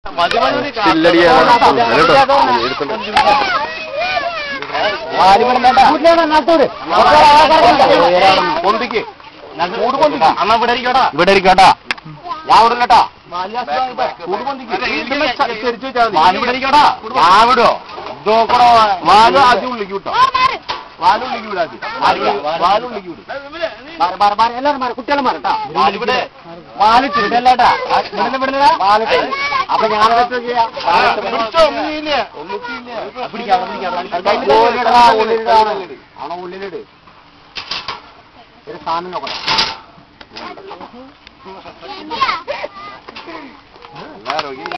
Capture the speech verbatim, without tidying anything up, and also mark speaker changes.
Speaker 1: പൊന്തിക്ക് അന്നാ ഇവിടെ ഇരിക്കട്ടാ ഇവിടെ ഇരിക്കട്ടാ ഞാൻ വിടില്ലട്ടാ ഇവിടെ ഇരിക്കട്ടാ ഞാൻ വിടോ നോക്കണോ വാല് ആദ്യം ഉള്ളിക്ക് വിട്ടോ വാലുള്ളിക്ക് വിടാതി വാലുള്ളിക്ക് വിടും എല്ലാവരും മാറി കുട്ടികളെ മാറട്ടാ വാലിവിടെ വാലിട്ടില്ലട്ടാ വാലിട്ട് അപ്പൊ ഞാൻ ആണോ ഉള്ളിലിട് ഒരു സാധനം നോക്കണം.